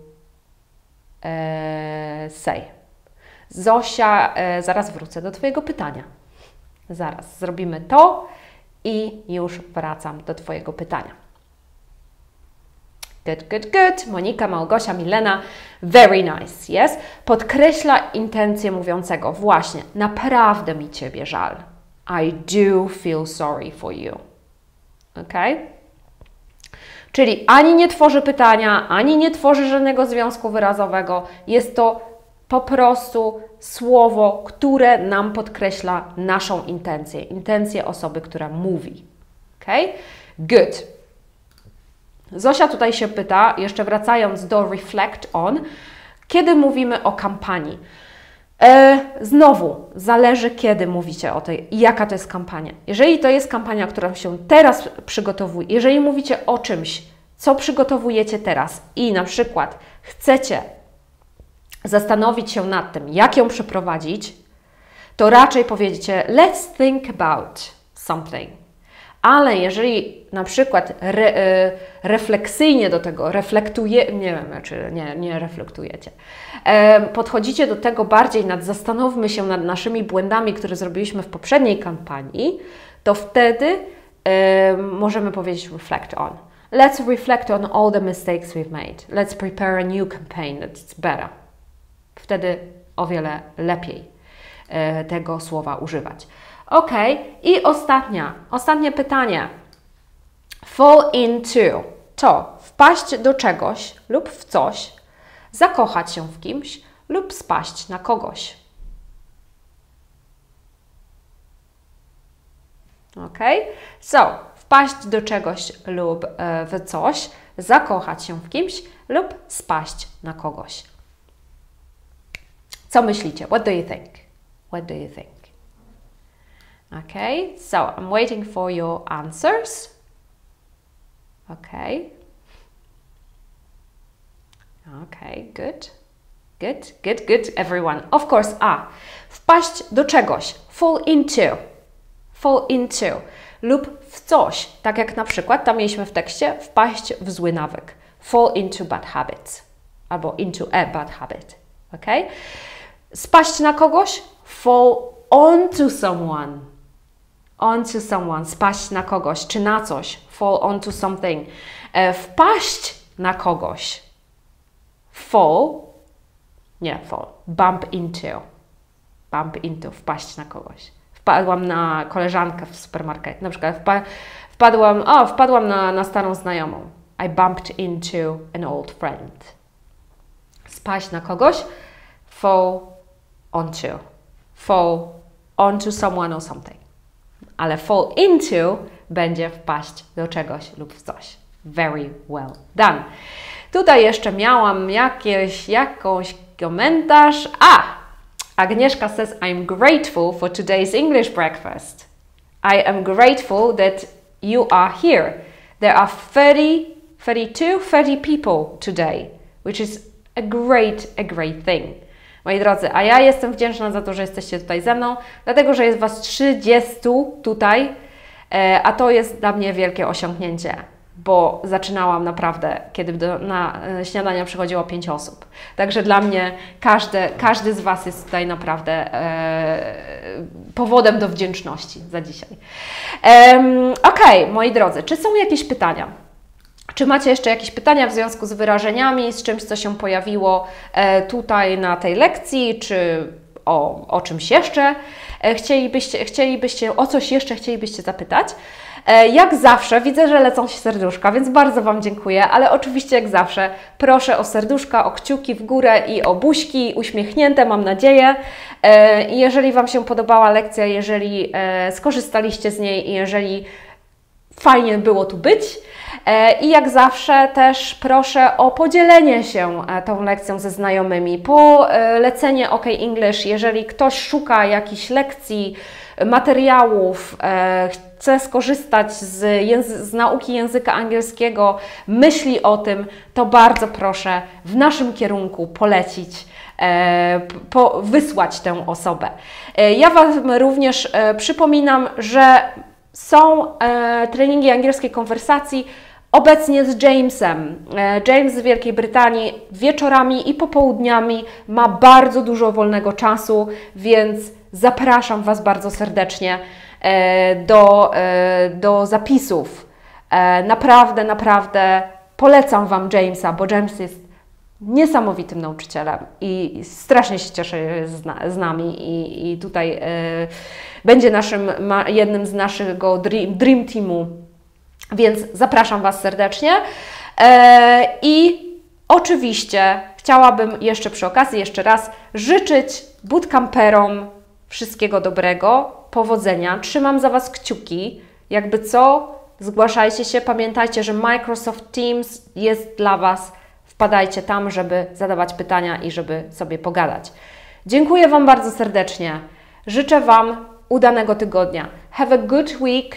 say? Zosia, zaraz wrócę do Twojego pytania. Zaraz zrobimy to i już wracam do Twojego pytania. Good, good, good. Monika, Małgosia, Milena. Very nice, yes? Podkreśla intencję mówiącego. Właśnie, naprawdę mi Ciebie żal. I do feel sorry for you. Ok? Czyli ani nie tworzy pytania, ani nie tworzy żadnego związku wyrazowego. Jest to po prostu słowo, które nam podkreśla naszą intencję osoby, która mówi. Ok? Good. Zosia tutaj się pyta, jeszcze wracając do reflect on, kiedy mówimy o kampanii. Znowu, zależy kiedy mówicie o tej, jaka to jest kampania. Jeżeli to jest kampania, która się teraz przygotowuje, jeżeli mówicie o czymś, co przygotowujecie teraz i na przykład chcecie zastanowić się nad tym, jak ją przeprowadzić, to raczej powiecie let's think about something. Ale jeżeli na przykład refleksyjnie do tego nie reflektujecie, podchodzicie do tego bardziej zastanówmy się nad naszymi błędami, które zrobiliśmy w poprzedniej kampanii, to wtedy możemy powiedzieć reflect on. Let's reflect on all the mistakes we've made. Let's prepare a new campaign that's better. Wtedy o wiele lepiej tego słowa używać. Ok, i ostatnie pytanie. Fall into to wpaść do czegoś lub w coś, zakochać się w kimś lub spaść na kogoś. Ok, so wpaść do czegoś lub w coś, zakochać się w kimś lub spaść na kogoś. Co myślicie? What do you think? What do you think? Okay, so I'm waiting for your answers. Okay. Okay, good. Good, good, good, everyone. Of course, wpaść do czegoś. Fall into. Fall into. Lub w coś. Tak jak na przykład, tam mieliśmy w tekście, wpaść w zły nawyk. Fall into bad habits. Albo into a bad habit. Okay? Spaść na kogoś. Fall onto someone. Onto someone, spaść na kogoś, czy na coś, fall onto something. Wpaść na kogoś, bump into, wpaść na kogoś. Wpadłam na koleżankę w supermarkecie, na przykład wpadłam na starą znajomą. I bumped into an old friend. Spaść na kogoś, fall onto someone or something. Ale fall into będzie wpaść do czegoś lub w coś. Very well done. Tutaj jeszcze miałam jakąś komentarz. Agnieszka says, I'm grateful for today's English breakfast. I am grateful that you are here. There are 30 people today, which is a great thing. Moi drodzy, a ja jestem wdzięczna za to, że jesteście tutaj ze mną, dlatego, że jest Was 30 tutaj, a to jest dla mnie wielkie osiągnięcie, bo zaczynałam naprawdę, kiedy na śniadania przychodziło 5 osób. Także dla mnie każdy z Was jest tutaj naprawdę powodem do wdzięczności za dzisiaj. Ok, moi drodzy, czy są jakieś pytania? Czy macie jeszcze jakieś pytania w związku z wyrażeniami, z czymś, co się pojawiło tutaj na tej lekcji, czy o czymś jeszcze o coś jeszcze chcielibyście zapytać? Jak zawsze, widzę, że lecą się serduszka, więc bardzo Wam dziękuję, ale oczywiście jak zawsze proszę o serduszka, o kciuki w górę i o buźki uśmiechnięte, mam nadzieję. Jeżeli Wam się podobała lekcja, jeżeli skorzystaliście z niej i jeżeli fajnie było tu być. I jak zawsze też proszę o podzielenie się tą lekcją ze znajomymi, polecenie OK English, jeżeli ktoś szuka jakichś lekcji, materiałów, chce skorzystać z nauki języka angielskiego, myśli o tym, to bardzo proszę w naszym kierunku polecić, wysłać tę osobę. Ja Wam również przypominam, że są treningi angielskiej konwersacji obecnie z Jamesem. James z Wielkiej Brytanii wieczorami i popołudniami ma bardzo dużo wolnego czasu, więc zapraszam Was bardzo serdecznie do zapisów. Naprawdę Polecam Wam Jamesa, bo James jest niesamowitym nauczycielem i strasznie się cieszę z nami i tutaj będzie jednym z naszego Dream Teamu, więc zapraszam Was serdecznie i oczywiście chciałabym jeszcze przy okazji jeszcze raz życzyć bootcamperom wszystkiego dobrego, powodzenia, trzymam za Was kciuki, jakby co, zgłaszajcie się, pamiętajcie, że Microsoft Teams jest dla Was. Wpadajcie tam, żeby zadawać pytania i żeby sobie pogadać. Dziękuję Wam bardzo serdecznie. Życzę Wam udanego tygodnia. Have a good week.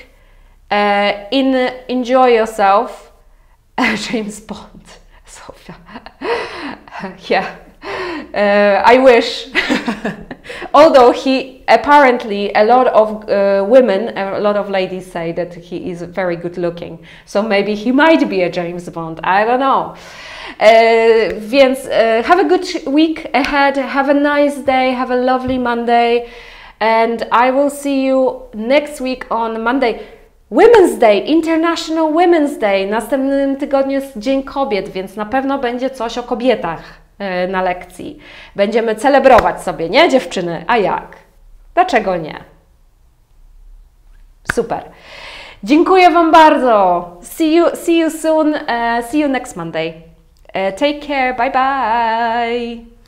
Enjoy yourself. James Bond. Sofia. Yeah. I wish. Although apparently a lot of women, a lot of ladies say that he is very good looking. So maybe he might be a James Bond. I don't know. Więc have a good week ahead, have a nice day, have a lovely Monday, and I will see you next week on Monday. Women's Day, International Women's Day. Następnym tygodniu jest Dzień Kobiet, więc na pewno będzie coś o kobietach na lekcji. Będziemy celebrować sobie, nie dziewczyny? A jak? Dlaczego nie? Super. Dziękuję Wam bardzo. See you soon. See you next Monday. Take care. Bye bye.